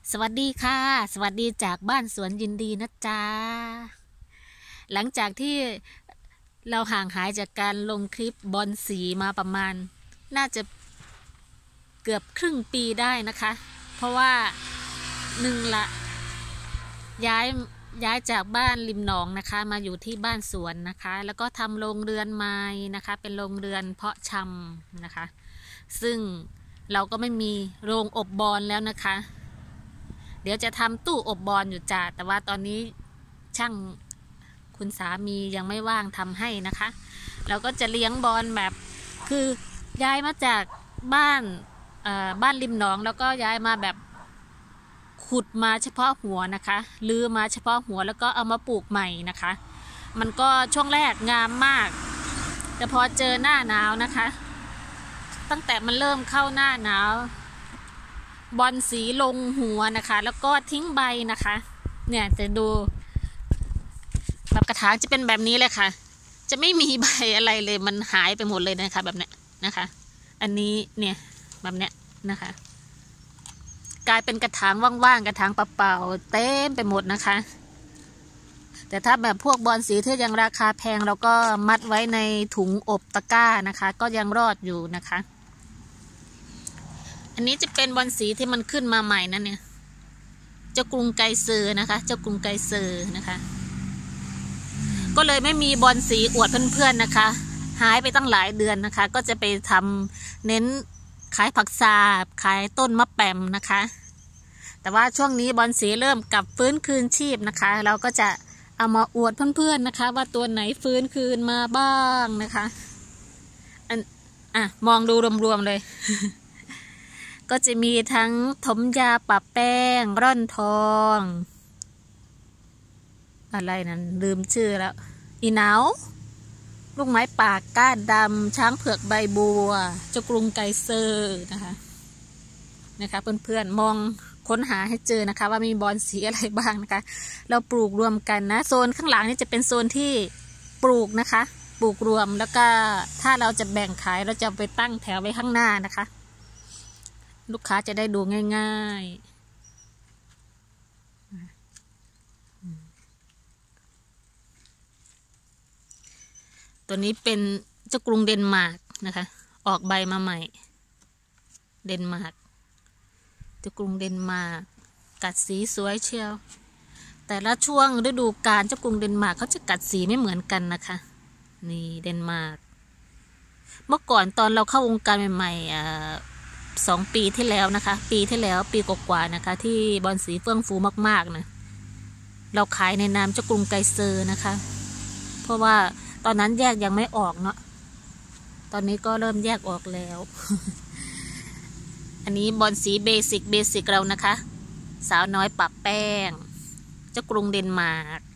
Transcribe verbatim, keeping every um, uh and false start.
สวัสดีค่ะสวัสดีจากบ้านสวนยินดีนะจ๊ะหลังจากที่เราห่างหายจากการลงคลิปบอลสีมาประมาณน่าจะเกือบครึ่งปีได้นะคะเพราะว่าหนึ่งละย้ายย้ายจากบ้านริมหนองนะคะมาอยู่ที่บ้านสวนนะคะแล้วก็ทำโรงเรือนไม้นะคะเป็นโรงเรือนเพาะชำนะคะซึ่งเราก็ไม่มีโรงอบบอลแล้วนะคะเดี๋ยวจะทำตู้อบบอลอยู่จ้าแต่ว่าตอนนี้ช่างคุณสามียังไม่ว่างทำให้นะคะเราก็จะเลี้ยงบอลแบบคือย้ายมาจากบ้านบ้านริมหนองแล้วก็ย้ายมาแบบขุดมาเฉพาะหัวนะคะลื้อมาเฉพาะหัวแล้วก็เอามาปลูกใหม่นะคะมันก็ช่วงแรกงามมากแต่พอเจอหน้าหนาวนะคะตั้งแต่มันเริ่มเข้าหน้าหนาวบอลสีลงหัวนะคะแล้วก็ทิ้งใบนะคะเนี่ยจะดูแบบกระถางจะเป็นแบบนี้เลยค่ะจะไม่มีใบอะไรเลยมันหายไปหมดเลยนะคะแบบเนี้ยนะคะอันนี้เนี่ยแบบเนี้ยนะคะกลายเป็นกระถางว่างๆกระถางเปล่าๆเต็มไปหมดนะคะแต่ถ้าแบบพวกบอลสีที่ยังราคาแพงเราก็มัดไว้ในถุงอบตะกร้านะคะก็ยังรอดอยู่นะคะอันนี้จะเป็นบอลสีที่มันขึ้นมาใหม่นั่นเนี่ยเจ้ากรุงไกเซอร์นะคะเจ้ากรุงไกเซอร์นะคะก็เลยไม่มีบอลสีอวดเพื่อนๆนะคะหายไปตั้งหลายเดือนนะคะก็จะไปทำเน้นขายผักสาบขายต้นมะแปมนะคะแต่ว่าช่วงนี้บอลสีเริ่มกลับฟื้นคืนชีพนะคะเราก็จะเอามาอวดเพื่อนๆนะคะว่าตัวไหนฟื้นคืนมาบ้างนะคะอันอ่ะมองดูรวมๆเลยก็จะมีทั้งถมยาปะแป้งร่อนทองอะไรนั้นลืมชื่อแล้วอีเหนาลูกไม้ปากก้านดำช้างเผือกใบบัวเจ้ากรุงไกเซอร์นะคะนะคะเพื่อนๆมองค้นหาให้เจอนะคะว่ามีบอลสีอะไรบ้างนะคะเราปลูกรวมกันนะโซนข้างหลังนี่จะเป็นโซนที่ปลูกนะคะปลูกรวมแล้วก็ถ้าเราจะแบ่งขายเราจะไปตั้งแถวไว้ข้างหน้านะคะลูกค้าจะได้ดูง่ายๆตัวนี้เป็นเจ้ากรุงเดนมาร์กนะคะออกใบมาใหม่เดนมาร์กเจ้ากรุงเดนมาร์กกัดสีสวยเชียวแต่ละช่วงฤดูกาลเจ้ากรุงเดนมาร์กเขาจะกัดสีไม่เหมือนกันนะคะนี่เดนมาร์กเมื่อก่อนตอนเราเข้าวงการใหม่ๆอ่าสองปีที่แล้วนะคะปีที่แล้วปีกว่าๆนะคะที่บอลสีเฟื่องฟูมากๆนะเราขายในนามเจ้ากรุงไกเซอร์นะคะเพราะว่าตอนนั้นแยกยังไม่ออกเนาะตอนนี้ก็เริ่มแยกออกแล้ว อันนี้บอลสีเบสิกเบสิกเรานะคะสาวน้อยปะแป้งเจ้ากรุงเดนมาร์ก